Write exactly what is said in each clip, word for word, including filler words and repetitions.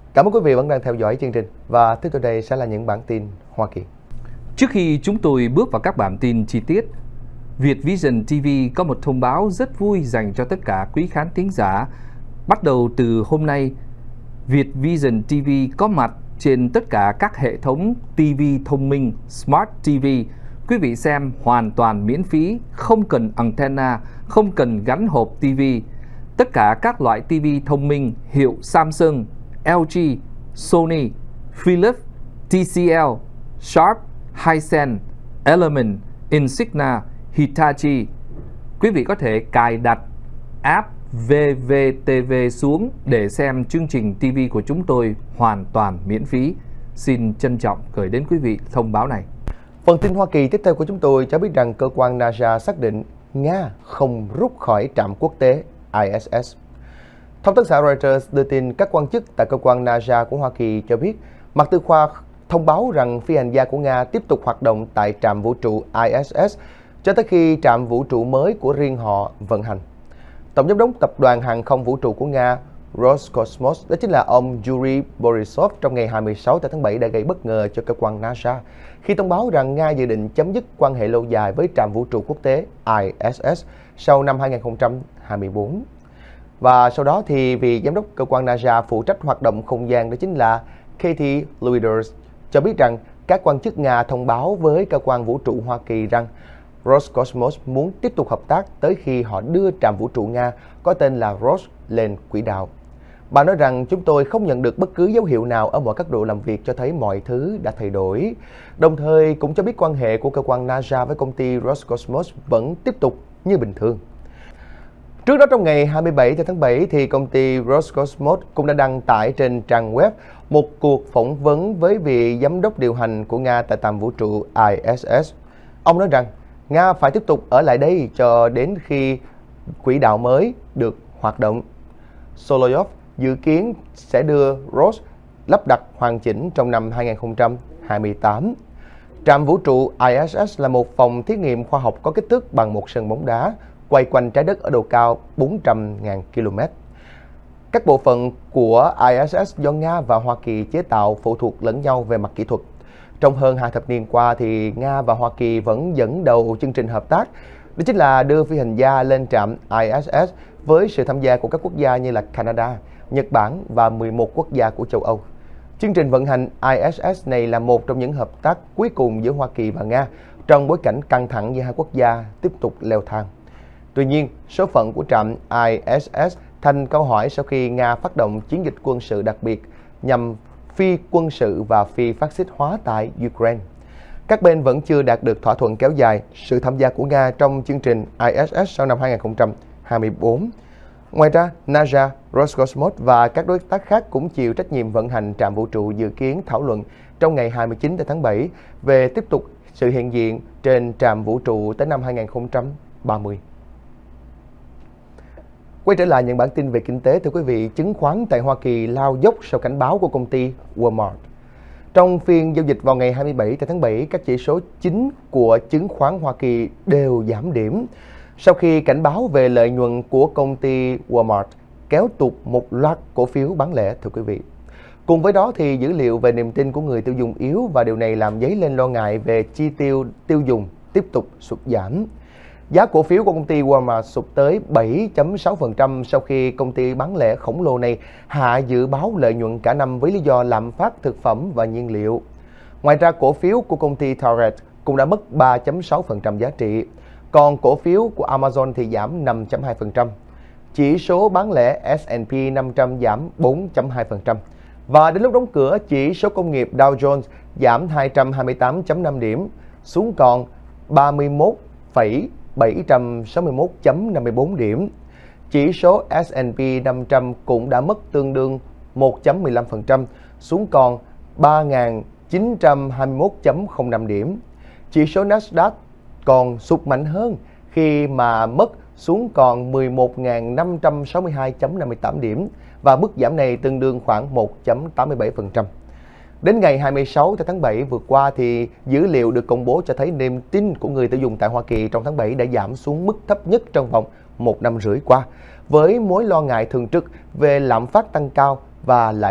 Cảm ơn quý vị vẫn đang theo dõi chương trình và tiếp theo đây sẽ là những bản tin Hoa Kỳ. Trước khi chúng tôi bước vào các bản tin chi tiết, Việt Vision ti vi có một thông báo rất vui dành cho tất cả quý khán thính giả. Bắt đầu từ hôm nay, Việt Vision ti vi có mặt trên tất cả các hệ thống ti vi thông minh Smart ti vi. Quý vị xem hoàn toàn miễn phí, không cần antenna, không cần gắn hộp ti vi. Tất cả các loại ti vi thông minh hiệu Samsung, lờ giê, Sony, Philips, tê xê lờ, Sharp, Hisense, Element, Insignia, Hitachi. Quý vị có thể cài đặt app vê vê tê vê xuống để xem chương trình ti vi của chúng tôi hoàn toàn miễn phí. Xin trân trọng gửi đến quý vị thông báo này. Phần tin Hoa Kỳ tiếp theo của chúng tôi cho biết rằng cơ quan NASA xác định Nga không rút khỏi trạm quốc tế i ét ét. Thông tấn xã Reuters đưa tin các quan chức tại cơ quan NASA của Hoa Kỳ cho biết Mạc Tư Khoa thông báo rằng phi hành gia của Nga tiếp tục hoạt động tại trạm vũ trụ i ét ét cho tới khi trạm vũ trụ mới của riêng họ vận hành. Tổng giám đốc tập đoàn hàng không vũ trụ của Nga Roscosmos, đó chính là ông Yuri Borisov, trong ngày hai mươi sáu tháng bảy đã gây bất ngờ cho cơ quan NASA khi thông báo rằng Nga dự định chấm dứt quan hệ lâu dài với trạm vũ trụ quốc tế i ét ét sau năm hai nghìn không trăm hai mươi tư. Và sau đó thì vị giám đốc cơ quan NASA phụ trách hoạt động không gian đó chính là Katie Lueders cho biết rằng các quan chức Nga thông báo với cơ quan vũ trụ Hoa Kỳ rằng Roscosmos muốn tiếp tục hợp tác tới khi họ đưa trạm vũ trụ Nga có tên là Ros lên quỹ đạo. Bà nói rằng chúng tôi không nhận được bất cứ dấu hiệu nào ở mọi cấp độ làm việc cho thấy mọi thứ đã thay đổi. Đồng thời cũng cho biết quan hệ của cơ quan NASA với công ty Roscosmos vẫn tiếp tục như bình thường. Trước đó trong ngày hai mươi bảy tháng bảy thì công ty Roscosmos cũng đã đăng tải trên trang web một cuộc phỏng vấn với vị giám đốc điều hành của Nga tại trạm vũ trụ i ét ét. Ông nói rằng Nga phải tiếp tục ở lại đây cho đến khi quỹ đạo mới được hoạt động. Solovyov dự kiến sẽ đưa Ros lắp đặt hoàn chỉnh trong năm hai nghìn không trăm hai mươi tám. Trạm vũ trụ i ét ét là một phòng thí nghiệm khoa học có kích thước bằng một sân bóng đá, quay quanh trái đất ở độ cao bốn trăm nghìn ki lô mét. Các bộ phận của i ét ét do Nga và Hoa Kỳ chế tạo phụ thuộc lẫn nhau về mặt kỹ thuật. Trong hơn hai thập niên qua thì Nga và Hoa Kỳ vẫn dẫn đầu chương trình hợp tác, đó chính là đưa phi hành gia lên trạm i ét ét với sự tham gia của các quốc gia như là Canada, Nhật Bản và mười một quốc gia của châu Âu. Chương trình vận hành i ét ét này là một trong những hợp tác cuối cùng giữa Hoa Kỳ và Nga trong bối cảnh căng thẳng giữa hai quốc gia tiếp tục leo thang. Tuy nhiên, số phận của trạm i ét ét thành câu hỏi sau khi Nga phát động chiến dịch quân sự đặc biệt nhằm phi quân sự và phi phát xít hóa tại Ukraine. Các bên vẫn chưa đạt được thỏa thuận kéo dài sự tham gia của Nga trong chương trình i ét ét sau năm hai nghìn không trăm hai mươi tư. Ngoài ra, NASA, Roscosmos và các đối tác khác cũng chịu trách nhiệm vận hành trạm vũ trụ dự kiến thảo luận trong ngày hai mươi chín tháng bảy về tiếp tục sự hiện diện trên trạm vũ trụ tới năm hai nghìn không trăm ba mươi. Quay trở lại những bản tin về kinh tế, thưa quý vị, chứng khoán tại Hoa Kỳ lao dốc sau cảnh báo của công ty Walmart. Trong phiên giao dịch vào ngày hai mươi bảy tháng bảy, các chỉ số chính của chứng khoán Hoa Kỳ đều giảm điểm sau khi cảnh báo về lợi nhuận của công ty Walmart kéo tụt một loạt cổ phiếu bán lẻ, thưa quý vị. Cùng với đó thì dữ liệu về niềm tin của người tiêu dùng yếu và điều này làm dấy lên lo ngại về chi tiêu tiêu dùng tiếp tục sụt giảm. Giá cổ phiếu của công ty Walmart sụt tới bảy phẩy sáu phần trăm sau khi công ty bán lẻ khổng lồ này hạ dự báo lợi nhuận cả năm với lý do lạm phát thực phẩm và nhiên liệu. Ngoài ra, cổ phiếu của công ty Target cũng đã mất ba phẩy sáu phần trăm giá trị, còn cổ phiếu của Amazon thì giảm năm phẩy hai phần trăm. Chỉ số bán lẻ ét and pê năm trăm giảm bốn phẩy hai phần trăm. Và đến lúc đóng cửa, chỉ số công nghiệp Dow Jones giảm hai trăm hai mươi tám phẩy năm điểm xuống còn ba mươi mốt phẩy bảy trăm sáu mươi mốt phẩy năm mươi tư điểm. Chỉ số ét and pê năm trăm cũng đã mất tương đương một phẩy mười lăm phần trăm xuống còn ba nghìn chín trăm hai mươi mốt phẩy không năm điểm. Chỉ số Nasdaq còn sụt mạnh hơn khi mà mất xuống còn mười một nghìn năm trăm sáu mươi hai phẩy năm mươi tám điểm và mức giảm này tương đương khoảng một phẩy tám mươi bảy phần trăm. Đến ngày hai mươi sáu tháng bảy vừa qua thì dữ liệu được công bố cho thấy niềm tin của người tiêu dùng tại Hoa Kỳ trong tháng bảy đã giảm xuống mức thấp nhất trong vòng một năm rưỡi qua, với mối lo ngại thường trực về lạm phát tăng cao và lãi suất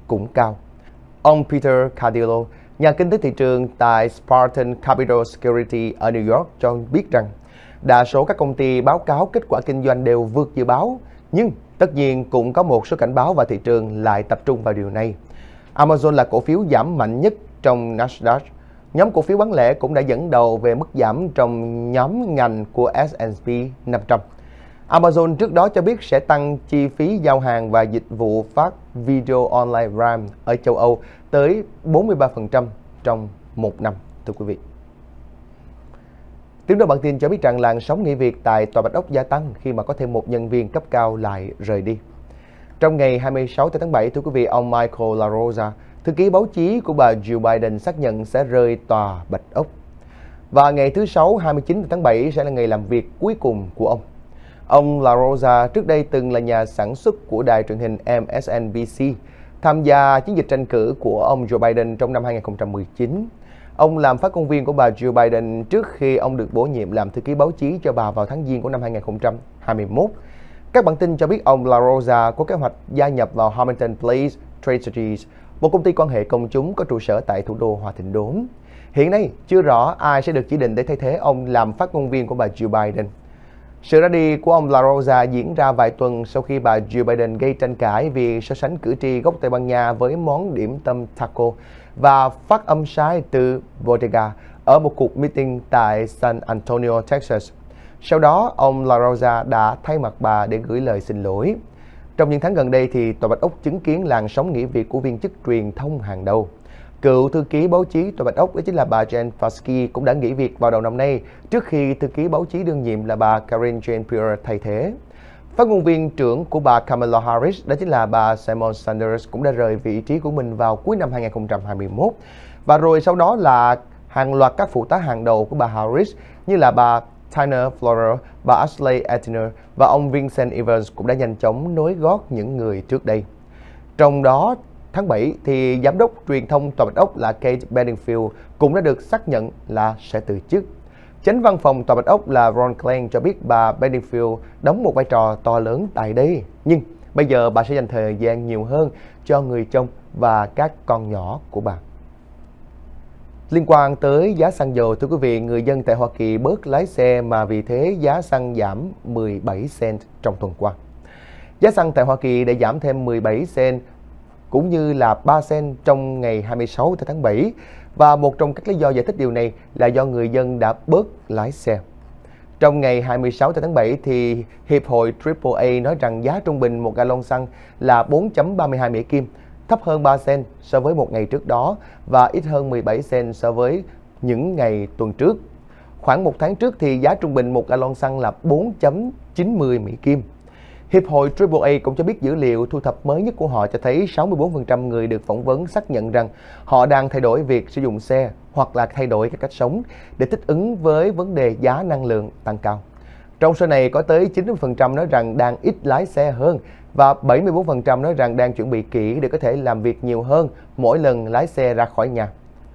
cũng cao. Ông Peter Cardillo, nhà kinh tế thị trường tại Spartan Capital Security ở New York cho biết rằng đa số các công ty báo cáo kết quả kinh doanh đều vượt dự báo, nhưng tất nhiên cũng có một số cảnh báo và thị trường lại tập trung vào điều này. Amazon là cổ phiếu giảm mạnh nhất trong Nasdaq. Nhóm cổ phiếu bán lẻ cũng đã dẫn đầu về mức giảm trong nhóm ngành của S and P năm trăm. Amazon trước đó cho biết sẽ tăng chi phí giao hàng và dịch vụ phát video online Prime ở châu Âu tới bốn mươi ba phần trăm trong một năm, thưa quý vị. Tiếp nối bản tin cho biết rằng làn sóng nghỉ việc tại Tòa Bạch Ốc gia tăng khi mà có thêm một nhân viên cấp cao lại rời đi. Trong ngày hai mươi sáu tháng bảy, thưa quý vị, ông Michael LaRosa, thư ký báo chí của bà Jill Biden xác nhận sẽ rời Tòa Bạch Ốc. Và ngày thứ Sáu hai mươi chín tháng bảy sẽ là ngày làm việc cuối cùng của ông. Ông LaRosa trước đây từng là nhà sản xuất của đài truyền hình M S N B C, tham gia chiến dịch tranh cử của ông Joe Biden trong năm hai nghìn không trăm mười chín. Ông làm phát ngôn viên của bà Jill Biden trước khi ông được bổ nhiệm làm thư ký báo chí cho bà vào tháng Giêng của năm hai nghìn không trăm hai mươi mốt. Các bản tin cho biết ông LaRosa có kế hoạch gia nhập vào Hamilton Place Strategies, một công ty quan hệ công chúng có trụ sở tại thủ đô Hòa Thịnh Đốn. Hiện nay, chưa rõ ai sẽ được chỉ định để thay thế ông làm phát ngôn viên của bà Jill Biden. Sự ra đi của ông LaRosa diễn ra vài tuần sau khi bà Jill Biden gây tranh cãi vì so sánh cử tri gốc Tây Ban Nha với món điểm tâm taco và phát âm sai từ bodega ở một cuộc meeting tại San Antonio, Texas. Sau đó, ông LaRosa đã thay mặt bà để gửi lời xin lỗi. Trong những tháng gần đây, thì Tòa Bạch Ốc chứng kiến làn sóng nghỉ việc của viên chức truyền thông hàng đầu. Cựu thư ký báo chí Tòa Bạch Ốc đó chính là bà Jen Psaki cũng đã nghỉ việc vào đầu năm nay trước khi thư ký báo chí đương nhiệm là bà Karine Jean-Pierre thay thế. Phát ngôn viên trưởng của bà Kamala Harris đó chính là bà Simon Sanders cũng đã rời vị trí của mình vào cuối năm hai nghìn không trăm hai mươi mốt. Và rồi sau đó là hàng loạt các phụ tá hàng đầu của bà Harris như là bà Tina Florer, bà Ashley Ettinger và ông Vincent Evans cũng đã nhanh chóng nối gót những người trước đây. Trong đó, tháng bảy thì giám đốc truyền thông Tòa Bạch Ốc là Kate Bedingfield cũng đã được xác nhận là sẽ từ chức. Chánh văn phòng Tòa Bạch Ốc là Ron Klain cho biết bà Bedingfield đóng một vai trò to lớn tại đây, nhưng bây giờ bà sẽ dành thời gian nhiều hơn cho người chồng và các con nhỏ của bà. Liên quan tới giá xăng dầu, thưa quý vị, người dân tại Hoa Kỳ bớt lái xe mà vì thế giá xăng giảm mười bảy cent trong tuần qua. Giá xăng tại Hoa Kỳ đã giảm thêm mười bảy cent cũng như là ba cent trong ngày hai mươi sáu tháng bảy, và một trong các lý do giải thích điều này là do người dân đã bớt lái xe. Trong ngày hai mươi sáu tháng bảy thì Hiệp hội triple A nói rằng giá trung bình một gallon xăng là bốn phẩy ba mươi hai Mỹ Kim, thấp hơn ba cent so với một ngày trước đó và ít hơn mười bảy cent so với những ngày tuần trước. Khoảng một tháng trước thì giá trung bình một gallon xăng là bốn phẩy chín mươi Mỹ Kim. Hiệp hội triple A cũng cho biết dữ liệu thu thập mới nhất của họ cho thấy sáu mươi bốn phần trăm người được phỏng vấn xác nhận rằng họ đang thay đổi việc sử dụng xe hoặc là thay đổi cái cách sống để thích ứng với vấn đề giá năng lượng tăng cao. Trong số này có tới chín mươi phần trăm nói rằng đang ít lái xe hơn và bảy mươi bốn phần trăm nói rằng đang chuẩn bị kỹ để có thể làm việc nhiều hơn mỗi lần lái xe ra khỏi nhà.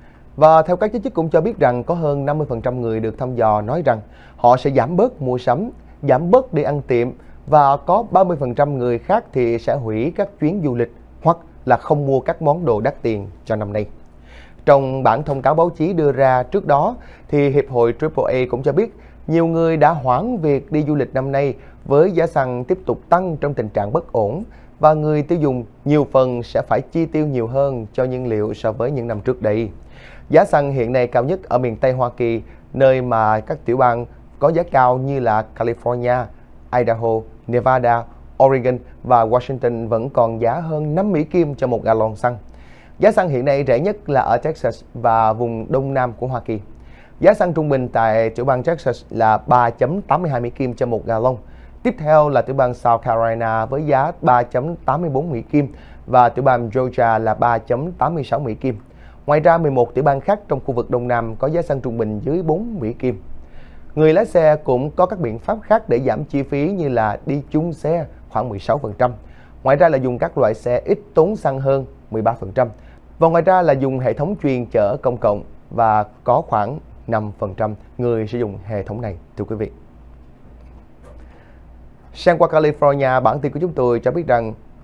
Và theo các giới chức cũng cho biết rằng có hơn năm mươi phần trăm người được thăm dò nói rằng họ sẽ giảm bớt mua sắm, giảm bớt đi ăn tiệm, và có ba mươi phần trăm người khác thì sẽ hủy các chuyến du lịch hoặc là không mua các món đồ đắt tiền cho năm nay. Trong bản thông cáo báo chí đưa ra trước đó thì Hiệp hội triple A cũng cho biết nhiều người đã hoãn việc đi du lịch năm nay với giá xăng tiếp tục tăng trong tình trạng bất ổn, và người tiêu dùng nhiều phần sẽ phải chi tiêu nhiều hơn cho nhiên liệu so với những năm trước đây. Giá xăng hiện nay cao nhất ở miền Tây Hoa Kỳ, nơi mà các tiểu bang có giá cao như là California, Idaho, Nevada, Oregon và Washington vẫn còn giá hơn năm Mỹ Kim cho một gallon xăng. Giá xăng hiện nay rẻ nhất là ở Texas và vùng Đông Nam của Hoa Kỳ. Giá xăng trung bình tại tiểu bang Texas là ba phẩy tám mươi hai Mỹ Kim cho một gallon. Tiếp theo là tiểu bang South Carolina với giá ba phẩy tám mươi bốn Mỹ Kim và tiểu bang Georgia là ba phẩy tám mươi sáu Mỹ Kim. Ngoài ra, mười một tiểu bang khác trong khu vực Đông Nam có giá xăng trung bình dưới bốn Mỹ Kim. Người lái xe cũng có các biện pháp khác để giảm chi phí như là đi chung xe khoảng mười sáu phần trăm. Ngoài ra là dùng các loại xe ít tốn xăng hơn mười ba phần trăm. Và ngoài ra là dùng hệ thống chuyên chở công cộng và có khoảng năm phần trăm người sử dụng hệ thống này, thưa quý vị. Sang qua California, bản tin của chúng tôi cho biết rằng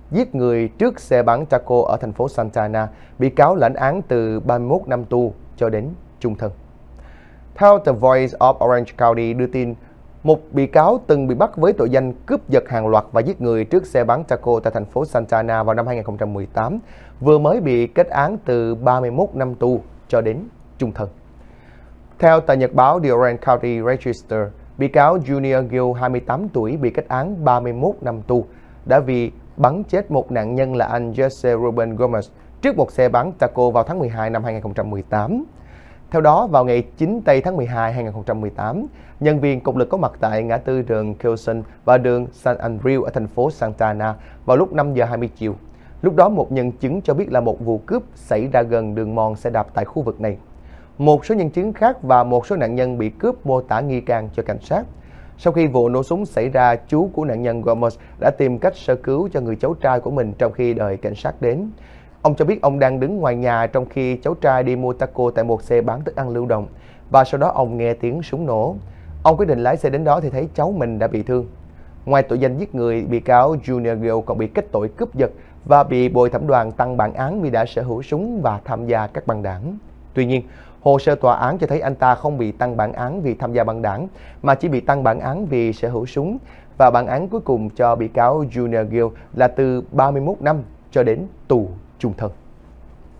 giết người trước xe bán taco ở thành phố Santa Ana, bị cáo lãnh án từ ba mươi mốt năm tù cho đến chung thân. Theo The Voice of Orange County đưa tin, một bị cáo từng bị bắt với tội danh cướp giật hàng loạt và giết người trước xe bán taco tại thành phố Santa Ana vào năm hai nghìn không trăm mười tám, vừa mới bị kết án từ ba mươi mốt năm tù cho đến chung thân. Theo tờ nhật báo The Orange County Register, bị cáo Junior Gill, hai mươi tám tuổi, bị kết án ba mươi mốt năm tù đã vì bắn chết một nạn nhân là anh Jesse Ruben Gomez trước một xe bán taco vào tháng mười hai năm hai nghìn không trăm mười tám. Theo đó, vào ngày chín tây tháng mười hai năm hai nghìn không trăm mười tám, nhân viên cộng lực có mặt tại ngã tư đường Kelson và đường San Andrew ở thành phố Santa Ana vào lúc năm giờ hai mươi chiều. Lúc đó, một nhân chứng cho biết là một vụ cướp xảy ra gần đường mòn xe đạp tại khu vực này. Một số nhân chứng khác và một số nạn nhân bị cướp mô tả nghi can cho cảnh sát. Sau khi vụ nổ súng xảy ra, chú của nạn nhân Gomez đã tìm cách sơ cứu cho người cháu trai của mình trong khi đợi cảnh sát đến. Ông cho biết ông đang đứng ngoài nhà trong khi cháu trai đi mua taco tại một xe bán thức ăn lưu động và sau đó ông nghe tiếng súng nổ. Ông quyết định lái xe đến đó thì thấy cháu mình đã bị thương. Ngoài tội danh giết người, bị cáo Junior Gill còn bị kết tội cướp giật và bị bồi thẩm đoàn tăng bản án vì đã sở hữu súng và tham gia các băng đảng. Tuy nhiên, hồ sơ tòa án cho thấy anh ta không bị tăng bản án vì tham gia băng đảng, mà chỉ bị tăng bản án vì sở hữu súng, và bản án cuối cùng cho bị cáo Junior Gill là từ ba mươi mốt năm cho đến tù chung thân.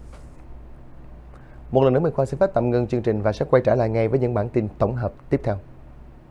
Một lần nữa, mình Khoa xin phép tạm ngưng chương trình và sẽ quay trở lại ngay với những bản tin tổng hợp tiếp theo.